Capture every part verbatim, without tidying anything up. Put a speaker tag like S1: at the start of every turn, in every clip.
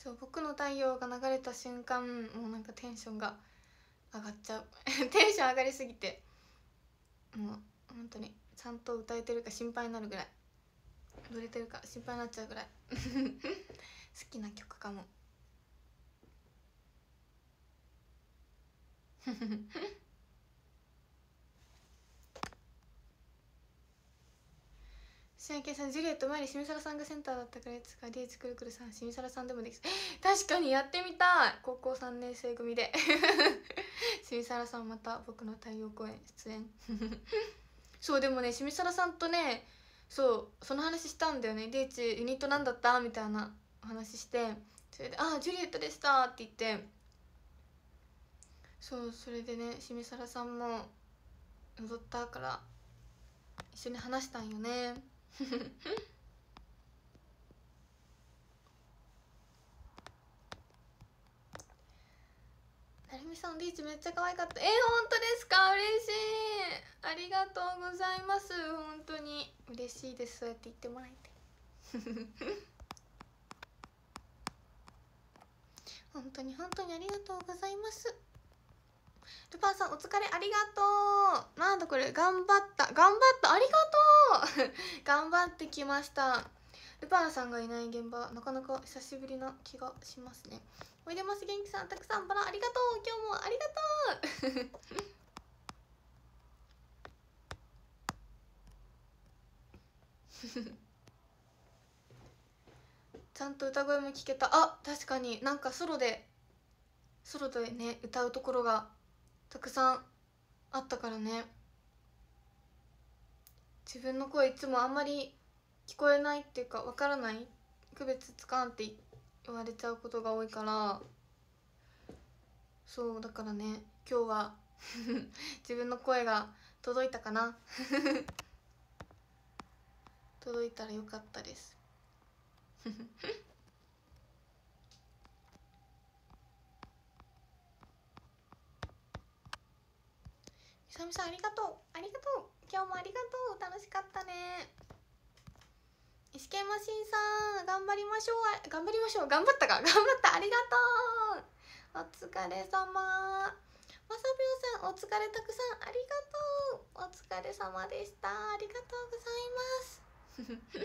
S1: そう、僕の太陽が流れた瞬間もうなんかテンションが上がっちゃうテンション上がりすぎてもう本当にちゃんと歌えてるか心配になるぐらい、踊れてるか心配になっちゃうぐらい好きな曲かもしあけさん、ジュリエット前にしみさらさんがセンターだったから、いつかリーチくるくるさん、しみさらさんでもできそう。確かにやってみたい、高校さんねん生組でしみさらさんまた僕の太陽公演出演そう、でもね、しみさらさんとね、そうその話したんだよね。リーチユニットなんだったみたいなお話して、それで「あ、ジュリエットでした」って言って、そう、それでね、しみさらさんも踊ったから一緒に話したんよねなるみさん、リーチめっちゃ可愛かった。えー、本当ですか？嬉しい、ありがとうございます。本当に嬉しいです、そうやって言ってもらえて本当に本当にありがとうございます。ルパンさん、お疲れありがとう。なんだこれ、頑張った頑張ったありがとう頑張ってきました。ルパンさんがいない現場、なかなか久しぶりな気がしますね。おいでます元気さん、たくさんバラありがとう。今日もありがとうちゃんと歌声も聞けた。あ、確かになんかソロでソロでね歌うところがたくさんあったからね。自分の声いつもあんまり聞こえないっていうかわからない、区別つかんって言われちゃうことが多いから、そうだからね、今日は自分の声が届いたかな届いたらよかったですみさみさん、ありがとうありがとう、今日もありがとう、楽しかったね。石ケマシンさん、頑張りましょう。頑張りましょう頑張ったか頑張った、ありがとう、お疲れ様。まさぴょうさん、お疲れ、たくさんありがとう、お疲れ様でした、ありがとうございます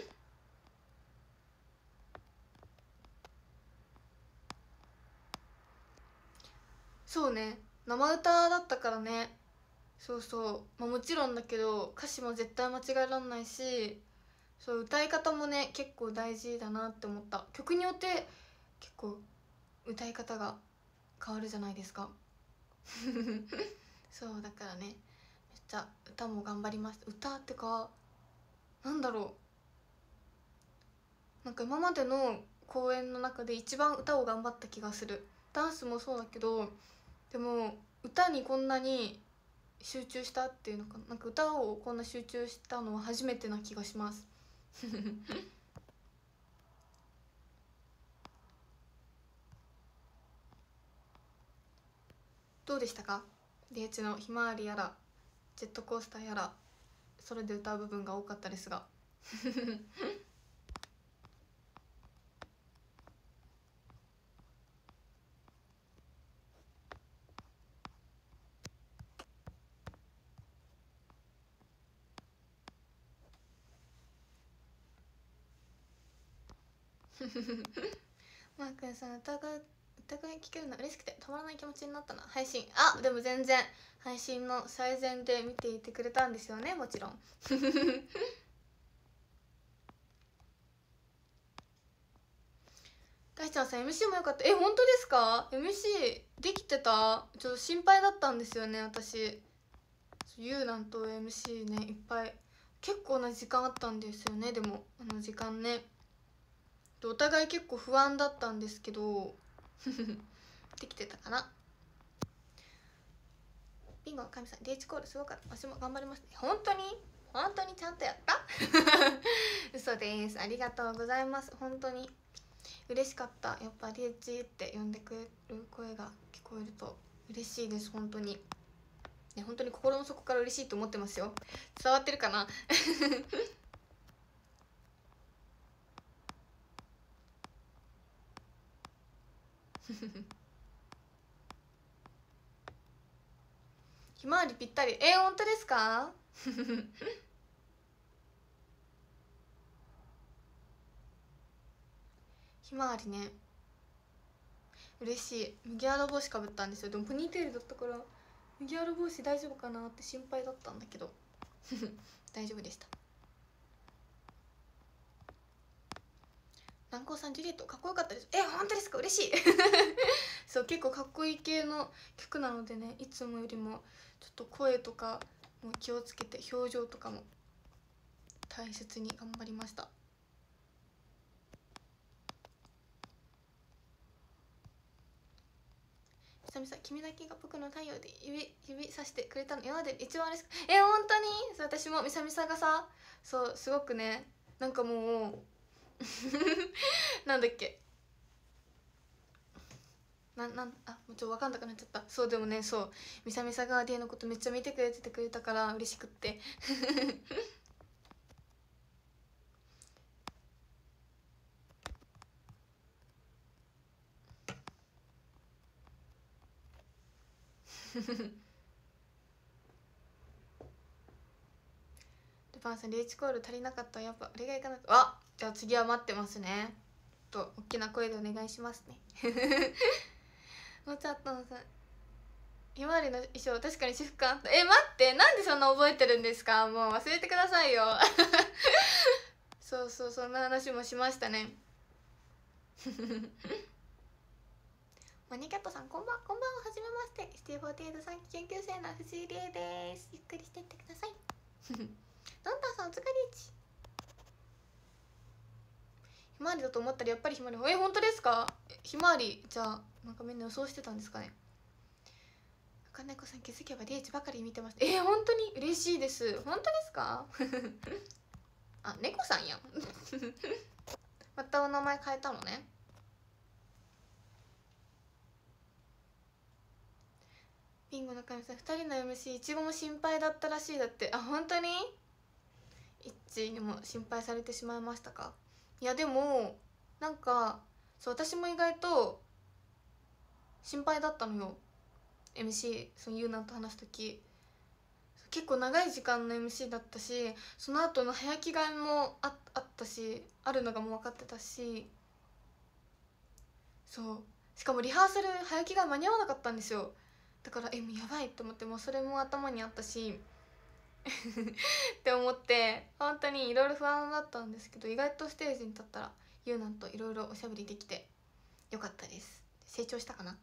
S1: そうね、生歌だったからね。そうそう、まあ、もちろんだけど歌詞も絶対間違えられないし、そう歌い方もね結構大事だなって思った。曲によって結構歌い方が変わるじゃないですかそうだからね、めっちゃ歌も頑張ります。歌ってか、なんだろう、なんか今までの公演の中で一番歌を頑張った気がする。ダンスもそうだけど、でも歌にこんなに集中したっていうのかな、なんか歌をこんな集中したのは初めてな気がしますどうでしたか？リエッチのひまわりやらジェットコースターやら、それで歌う部分が多かったですがマー君さん、歌声歌声聞けるの嬉しくてたまらない気持ちになったな。配信、あ、でも全然配信の最善で見ていてくれたんですよね、もちろん大ちゃんさん エムシー もよかった。え、本当ですか？ エムシー できてた？ちょっと心配だったんですよね、私。ゆうなんと エムシー ね、いっぱい結構な時間あったんですよね。でもあの時間ね、お互い結構不安だったんですけどできてたかな。ビンゴの神さん、リーチコールすごかった。私も頑張りました。本当に本当にちゃんとやった嘘です。ありがとうございます。本当に嬉しかった。やっぱリーチって呼んでくれる声が聞こえると嬉しいです。本当にね、本当に心の底から嬉しいと思ってますよ。伝わってるかなひまわりぴったり。えー、本当ですか？ひまわりね、嬉しい。麦わら帽子かぶったんですよ。でもポニーテールだったから麦わら帽子大丈夫かなって心配だったんだけど大丈夫でした。南光さん、ジュリエットかっこよかったです。え、本当ですか？嬉しいそう、結構かっこいい系の曲なのでね、いつもよりもちょっと声とかも気をつけて、表情とかも大切に頑張りました。久々、君だけが僕の太陽で指指さしてくれたの今まで一番嬉しく、え、本当にそう、私もみさみさがさ、そうすごくね、なんかもうなんだっけななんあもうちょっと分かんなくなっちゃった。そう、でもね、そうみさみさが D のことめっちゃ見てくれててくれたから嬉しくってルパンさん、リーチコール足りなかった。やっぱあれがいかなかった。あ、じゃあ次は待ってますね。と大きな声でお願いしますねもうちょっとさ、ひまわりの衣装確かに私服あった。え、待って、なんでそんな覚えてるんですか？もう忘れてくださいよそうそう、そんな話もしましたねマニキャットさん、こんばんこんばんは、はじめまして。シティフォーティエイトさん期研究生の藤井玲です。ゆっくりしてってくださいドンタンさん、お疲れっち。ひまわりだと思ったらやっぱりひまわり。え、本当ですか？ひまわり、じゃあなんかみんな予想してたんですかね。赤猫さん、気づけばリーチばかり見てました。えー、本当に嬉しいです。本当ですかあ、猫さんやんまたお名前変えたのね。ビンゴの神さん、ふたりの エムシー いちごも心配だったらしい。だって。あ、本当にいっちにも心配されてしまいましたか？いやでもなんかそう、私も意外と心配だったのよ。 エムシー そのゆうなんと話す時結構長い時間の エムシー だったし、その後の早着替えも あ, あったしあるのがもう分かってたし、そうしかもリハーサル早着替え間に合わなかったんですよ。だからえもうやばいと思って、もうそれも頭にあったしって思って本当にいろいろ不安だったんですけど、意外とステージに立ったらゆうなんといろいろおしゃべりできてよかったです。成長したかな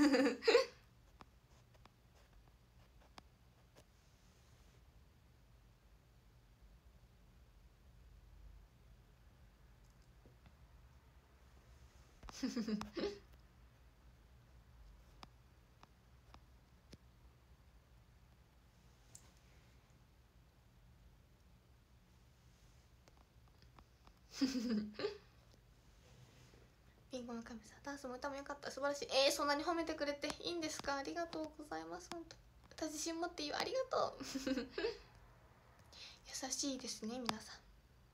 S1: ビンゴの神さん、ダンスも歌も良かった、素晴らしい。えー、そんなに褒めてくれていいんですか？ありがとうございます。本当自信持って言う、ありがとう優しいですね皆さん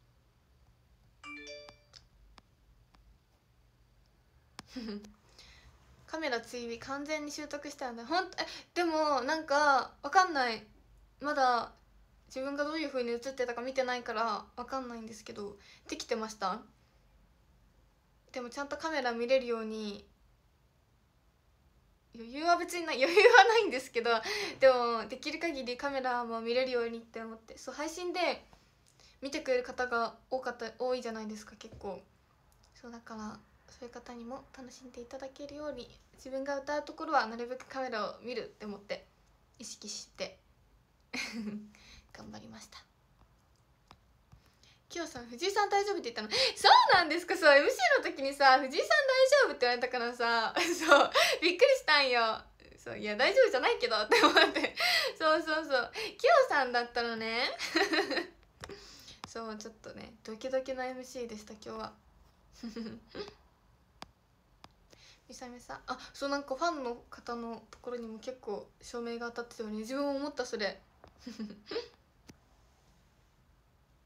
S1: カメラ追尾完全に習得したよね。ほんとえでもなんかわかんない、まだ自分がどういう風に映ってたか見てないからわかんないんですけど、できてました？でもちゃんとカメラ見れるように、余裕は別にない余裕はないんですけど、でもできる限りカメラも見れるようにって思って、そう配信で見てくれる方が多かった多いじゃないですか結構。そうだからそういう方にも楽しんでいただけるように、自分が歌うところはなるべくカメラを見るって思って意識して頑張りました。きよさん、藤井さん大丈夫って言ったの？そうなんですか。そう エムシー の時にさ、藤井さん大丈夫って言われたからさそうびっくりしたんよ。そういや大丈夫じゃないけどって思ってそうそうそう、きよさんだったのねそうちょっとねドキドキな エムシー でした今日はみさみさん、あそうなんかファンの方のところにも結構照明が当たってたよね。自分も思ったそれ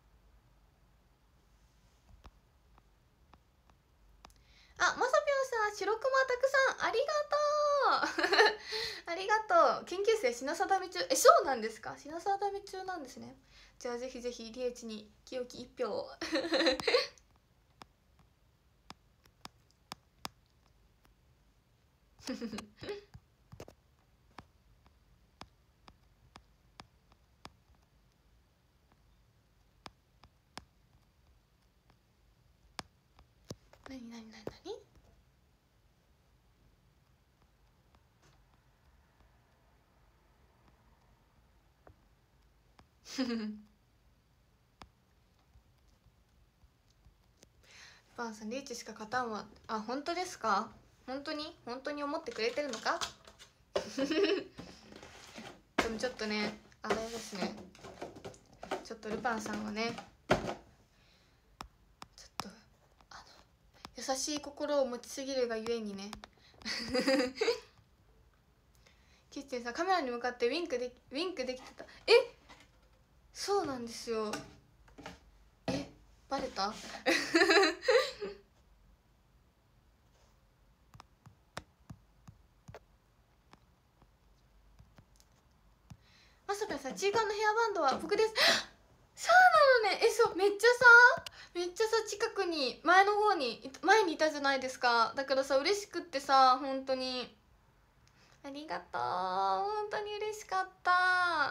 S1: あ、まさぴょんさん白熊たくさんありがとうありがとう。研究生品定め中。え、そうなんですか？品定め中なんですね。じゃあぜひぜひリエチに清き一票をなになになになにパンさんリーチしか勝たんわ。あ、本当ですか？本当に本当に思ってくれてるのかでもちょっとね、あれですね、ちょっとルパンさんはね、ちょっとあの優しい心を持ちすぎるがゆえにねキッチンさんカメラに向かってウィンクでウィンクできてた。え、そうなんですよ。え、バレたまさかさ、ちいかわのヘアバンドは僕ですそうなのね。え、そう、めっちゃさめっちゃさ近くに前の方に前にいたじゃないですか。だからさ嬉しくってさ、本当にありがとう、本当に嬉しかった。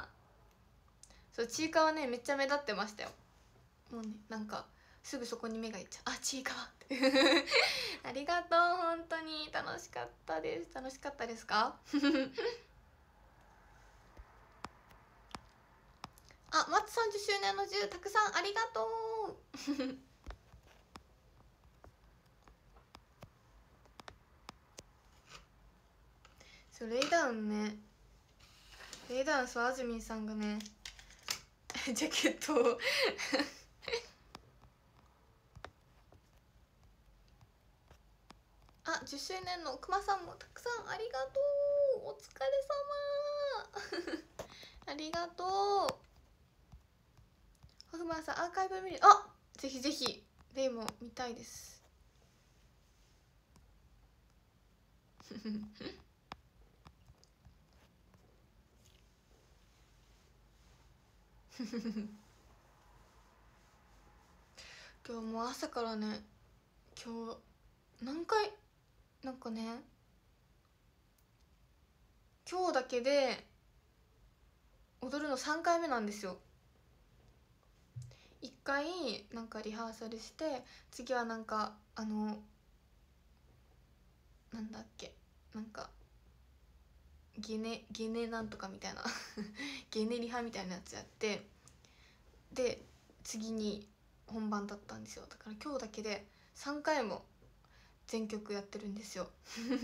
S1: そう、ちいかわねめっちゃ目立ってましたよ。もうね、なんかすぐそこに目がいっちゃう。あ、ちいかわってありがとう、本当に楽しかったです。楽しかったですかあ、マッツさんじゅっしゅうねんのじゅうたくさんありがとうそう、レイダウンね、レイダウン、そう、あずみんさんがねジャケットをあ、じゅっしゅうねんのくまさんもたくさんありがとう。お疲れ様ありがとう。ホフマンさんアーカイブ見る。あ、ぜひぜひレイも見たいです今日もう朝からね、今日何回なんかね、今日だけで踊るのさんかいめなんですよ。いっかいなんかリハーサルして、次はなんかあのなんだっけ、なんかゲネゲネなんとかみたいなゲネリハみたいなやつやって、で次に本番だったんですよ。だから今日だけでさんかいも全曲やってるんですよ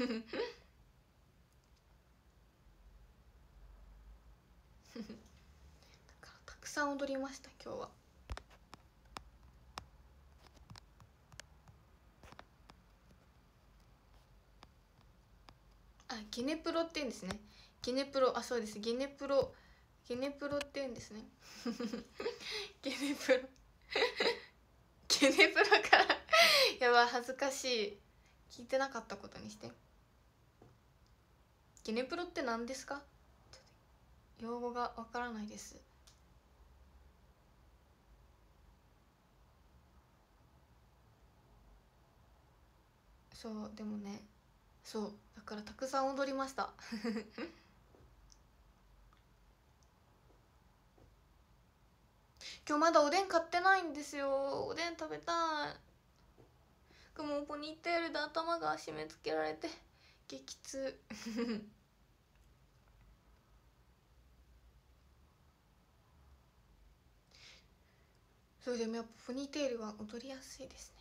S1: だからたくさん踊りました今日は。あ、ゲネプロって言うんですね。ゲネプロ、あ、そうです、ゲネプロ、ゲネプロって言うんですねゲネプロゲネプロからやばい、恥ずかしい。聞いてなかったことにして。ゲネプロって何ですか？用語がわからないです。そう、でもね、そうだからたくさん踊りました今日まだおでん買ってないんですよ。おでん食べたい。もうポニーテールで頭が締め付けられて激痛それでもやっぱポニーテールは踊りやすいですね。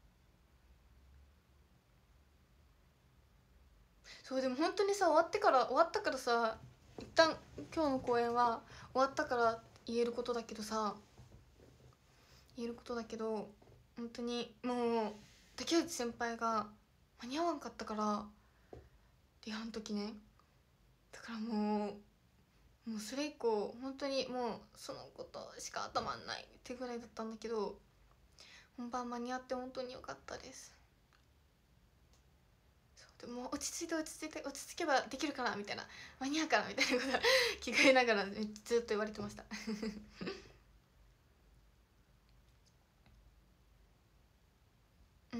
S1: そう、でも本当にさ、終わってから終わったからさ、一旦今日の公演は終わったから言えることだけどさ言えることだけど本当にもう竹内先輩が間に合わんかったから、リハの時ね、だからもうもうそれ以降本当にもうそのことしか頭んないってぐらいだったんだけど、本番間に合って本当に良かったです。 ともう落ち着いて落ち着いて落ち着けばできるかなみたいな、間に合うかなみたいなこと着替えながらずっと言われてましたうん。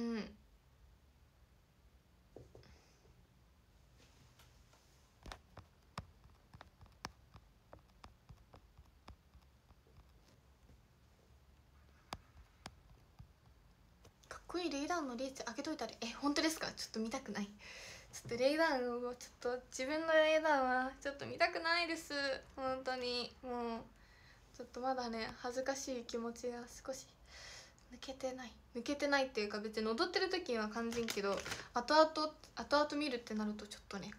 S1: かっこいいレイダウンのリーチ開けといたら、え本当ですか？ちょっと見たくない。ちょっとレイダウンをちょっと自分のレイダウンはちょっと見たくないです、本当に。もうちょっとまだね恥ずかしい気持ちが少し抜けてない抜けてないっていうか、別に踊ってる時は感じんけど、後々後々見るってなるとちょっとね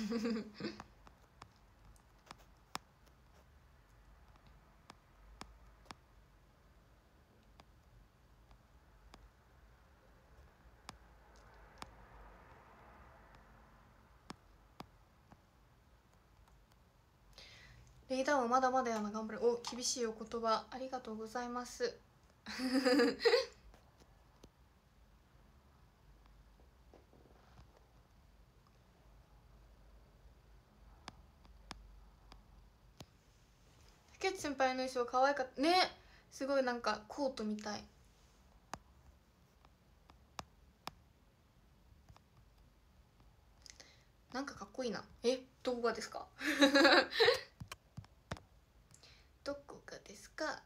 S1: レイダウンはまだまだやな、頑張れ。お、厳しいお言葉ありがとうございます竹内先輩の衣装可愛かったね。すごいなんかコートみたい。なんかかっこいいな。え、どこがですかどこがですか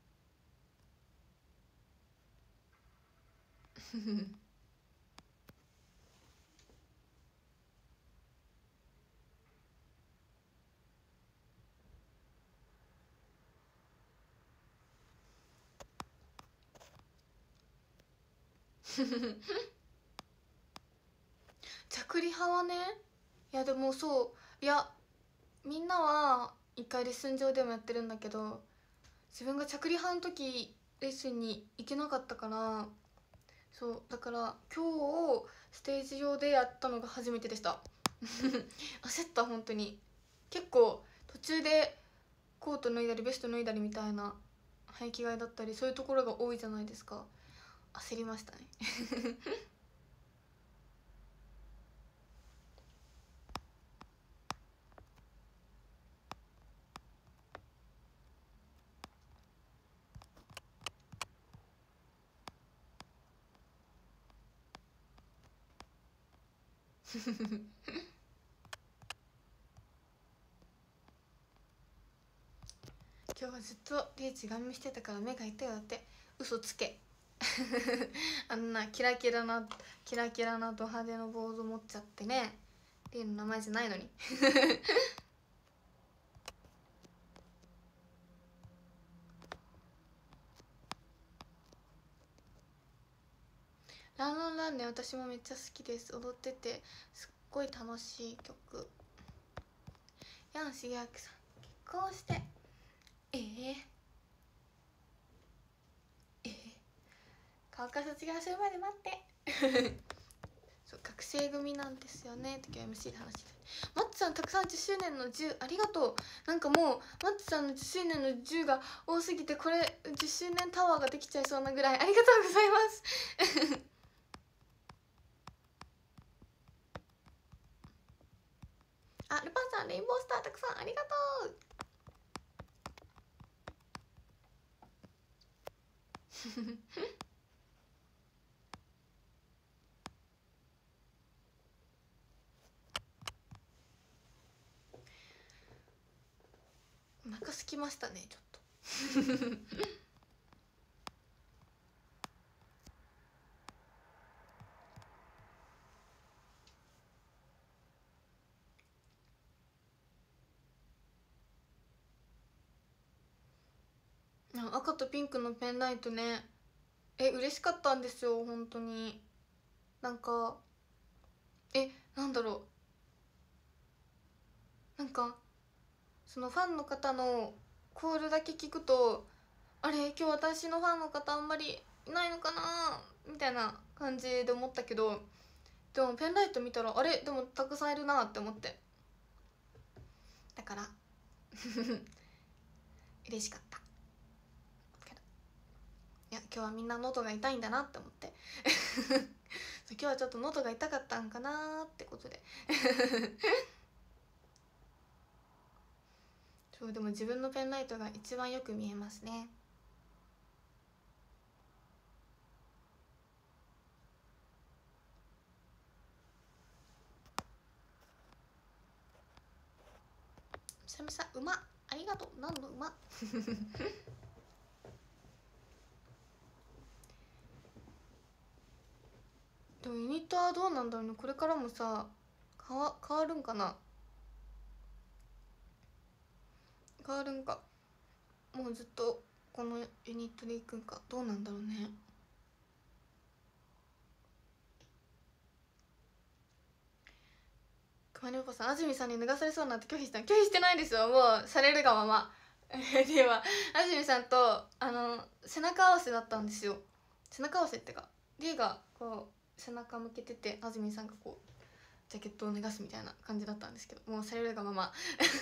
S1: 着離派はね、いやでもそう、いやみんなは一回レッスン上でもやってるんだけど、自分が着離派の時レッスンに行けなかったから、そうだから今日ステージ上でやったのが初めてでした焦った本当に。結構途中でコート脱いだりベスト脱いだりみたいな履き替えだったり、そういうところが多いじゃないですか。焦りましたね今日はずっとリーチガン見してたから目が痛いよって。嘘つけあんなキラキラなキラキラなド派手の坊主持っちゃってね、リーの名前じゃないのにランランランね、私もめっちゃ好きです。踊っててすっごい楽しい曲。ヤン・シゲアキさん結婚してええー、ええー、高校卒業するまで待ってそう学生組なんですよねって今日 エムシー で話してた。マッツさんたくさんじゅっしゅうねんのじゅうありがとう。なんかもうマッツさんのじゅっしゅうねんのじゅうが多すぎて、これじゅっしゅうねんタワーができちゃいそうなぐらいありがとうございますあ、ルパンさんレインボースターたくさんありがとうお腹すきましたねちょっと赤とピンクのペンライトね、え嬉しかったんですよ本当に。なんかえなんだろう、なんかそのファンの方のコールだけ聞くと、あれ今日私のファンの方あんまりいないのかなみたいな感じで思ったけど、でもペンライト見たらあれでもたくさんいるなって思って、だから嬉しかったけど、いや今日はみんな喉が痛いんだなって思って今日はちょっと喉が痛かったんかなーってことでそうでも自分のペンライトが一番よく見えますね。久々うまっ、ありがとう。何のうまっでもユニットはどうなんだろうね。これからもさ変わ変わるんかな。変わるんか、もうずっとこのユニットでいくんか、どうなんだろうね。熊根おばさん、安住さんに脱がされそうになって拒否した拒否してないですよ。もうされるがままでは安住さんとあの背中合わせだったんですよ。背中合わせってか D がこう背中向けてて、安住さんがこうジャケットを脱がすみたいな感じだったんですけど、もうされるがまま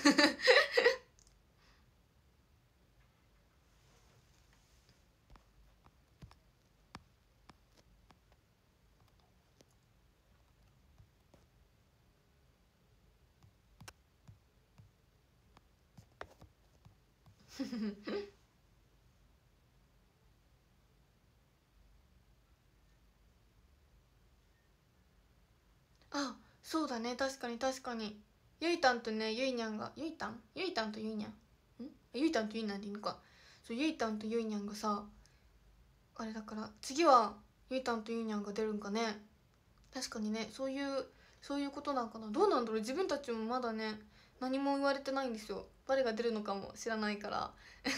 S1: あ、そうだね、確かに確かに。ゆいたんとねゆいにゃんが、ゆいたんゆいたんとゆいにゃんんゆいたんとゆいにゃんでいいのか。そう、ゆいたんとゆいにゃんがさ、あれだから次はゆいたんとゆいにゃんが出るんかね。確かにね、そういうそういうことなんかな。どうなんだろう、自分たちもまだね何も言われてないんですよ。誰が出るのかも知らないから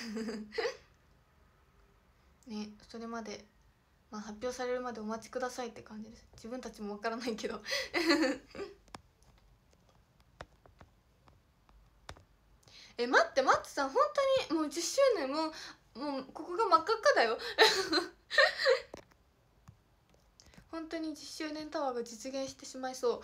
S1: ね、それまで、まあ、発表されるまでお待ちくださいって感じです。自分たちもわからないけどえ、待って待ってさ、本当にもうじゅっしゅうねん、もうもうここが真っ赤っかだよ本当にじゅっしゅうねんタワーが実現してしまいそう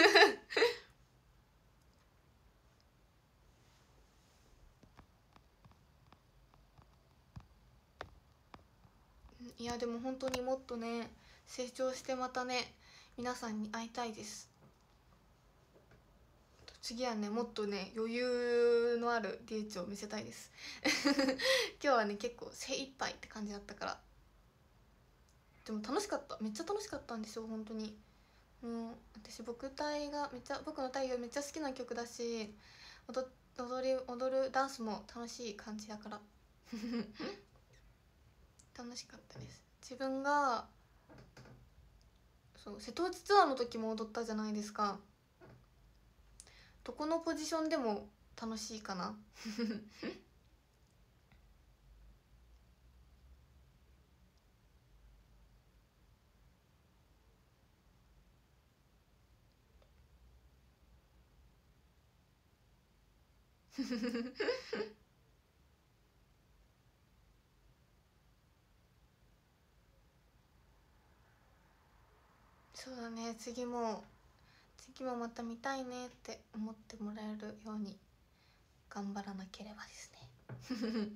S1: いやでも本当にもっとね成長してまたね皆さんに会いたいです。次はねもっとね余裕のあるディーチを見せたいです今日はね結構精一杯って感じだったから。でも楽しかった、めっちゃ楽しかったんですよ本当に。もう私僕隊がめっちゃ僕の太陽めっちゃ好きな曲だし、踊踊り踊るダンスも楽しい感じだから楽しかったです。自分がそう瀬戸内ツアーの時も踊ったじゃないですか。どこのポジションでも楽しいかなそうだね、次も次もまた見たいねって思ってもらえるように頑張らなければですね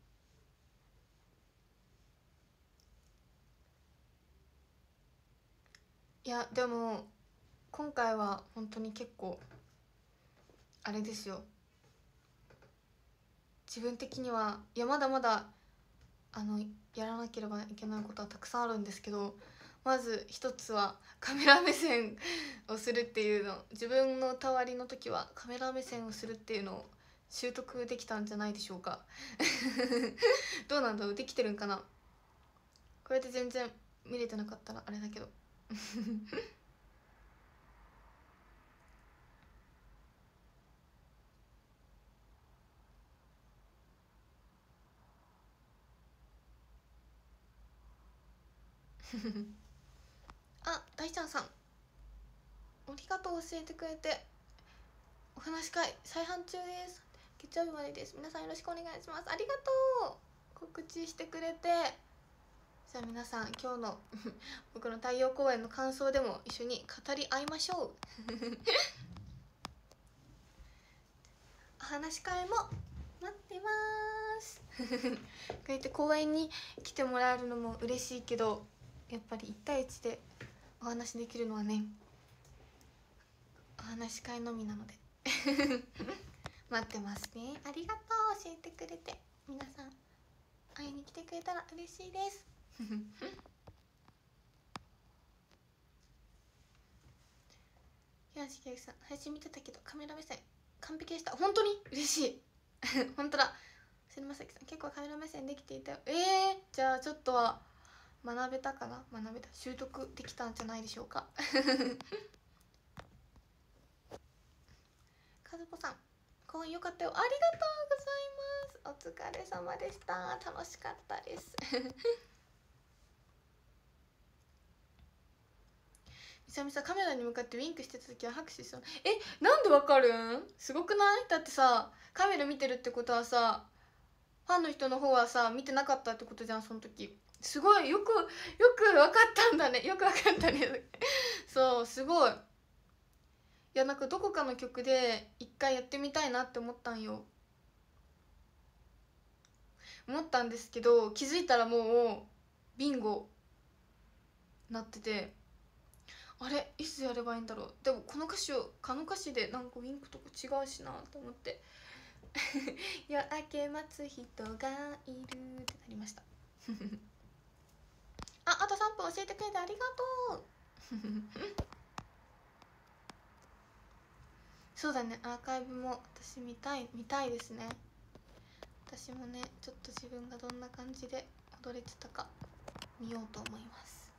S1: いやでも今回は本当に結構あれですよ、自分的にはいやまだまだあのやらなければいけないことはたくさんあるんですけど、まず一つはカメラ目線をするっていうの、自分のたわりの時はカメラ目線をするっていうのを習得できたんじゃないでしょうかどうなんだろう、できてるんかな。これで全然見れてなかったらあれだけどあ、大ちゃんさんありがとう、教えてくれて。お話し会再販中です、月曜日までです、皆さんよろしくお願いします。ありがとう、告知してくれて。じゃあ皆さん今日の僕の太陽公演の感想でも一緒に語り合いましょうお話し会も待ってますこうやって公演に来てもらえるのも嬉しいけど、やっぱりいち対いちでお話できるのはねお話し会のみなので待ってますね。ありがとう、教えてくれて。皆さん会いに来てくれたら嬉しいです東木さん配信見てたけどカメラ目線完璧でした。本当に嬉しい本当だ。瀬沼崎さん結構カメラ目線できていたよ。えー、じゃあちょっとは学べたかな。学べた、習得できたんじゃないでしょうか和子さん公演良かったよ。ありがとうございます。お疲れ様でした。楽しかったですみさみさカメラに向かってウィンクしてた時は拍手しそう。え、なんでわかるん？すごくない？だってさカメラ見てるってことはさファンの人の方はさ見てなかったってことじゃん。その時すごいよくよく分かったんだね。よく分かったねそうすごい。いやなんかどこかの曲で一回やってみたいなって思ったんよ。思ったんですけど気づいたらもうビンゴなってて、あれいつやればいいんだろう。でもこの歌詞をこの歌詞でなんかウィンクとか違うしなと思って夜明け待つ人がいるってなりましたあ、あとさんぷん教えてくれてありがとうそうだね、アーカイブも私見たい見たいですね。私もねちょっと自分がどんな感じで踊れてたか見ようと思います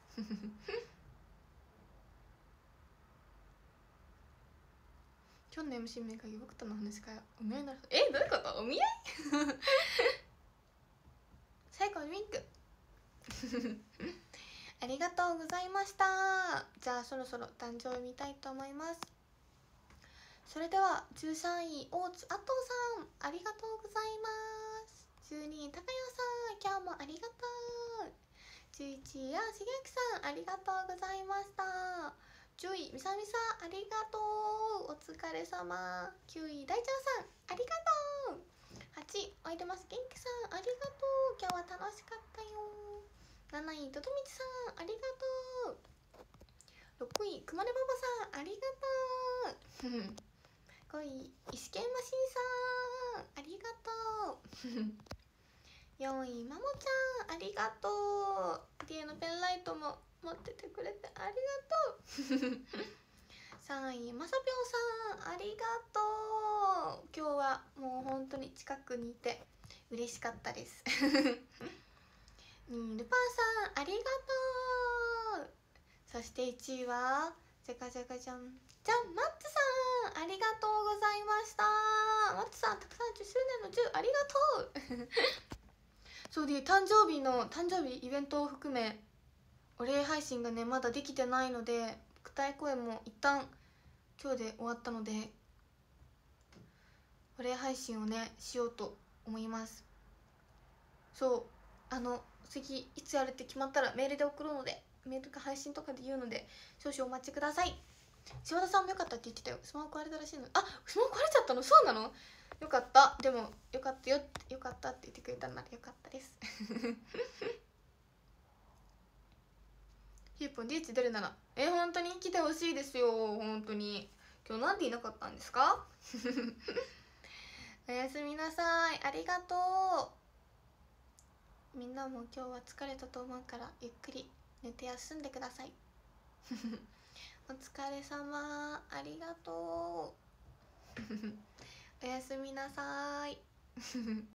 S1: 今日の エムシー 名が僕との話かよ。お見合いなる。え、どういうこと？お見合い最後にウィンクありがとうございました。じゃあそろそろ誕生日見たいと思います。それではじゅうさんい大津あとうさんありがとうございます。じゅうにい高谷さん今日もありがとう。じゅういちいやしげあきさんありがとうございました。じゅういみさみさんありがとう、お疲れ様。きゅうい大ちゃんさんありがとう。はちいおいでます元気さんありがとう、今日は楽しかったよ。なないとどみちさんありがとう。ろくいくまねばばさんありがとうごい石剣マシンさんありがとうよんいまもちゃんありがとう。ディエのペンライトも持っててくれてありがとうさんいまさぴょんさんありがとう。今日はもう本当に近くにいて嬉しかったですにいルパンさんありがとう。そしていちいはじゃかじゃかじゃんじゃんマッツさんありがとうございました。マッツさんたくさんじゅっしゅうねんのじゅうありがとうそうで誕生日の誕生日イベントを含めお礼配信がねまだできてないので舞台公演も一旦今日で終わったのでお礼配信をねしようと思います。そうあの次いつやるって決まったらメールで送るので、メールか配信とかで言うので少々お待ちください。柴田さんもよかったって言ってたよ。スマホ壊れたらしいの。あ、スマホ壊れちゃったの？そうなの？よかった。でもよかったよよかったって言ってくれたならよかったですヒューポンリーチ出るならえ本当に来てほしいですよ。本当に今日なんでいなかったんですかおやすみなさい。ありがとう。みんなも今日は疲れたと思うからゆっくり寝て休んでくださいお疲れ様ありがとうおやすみなさい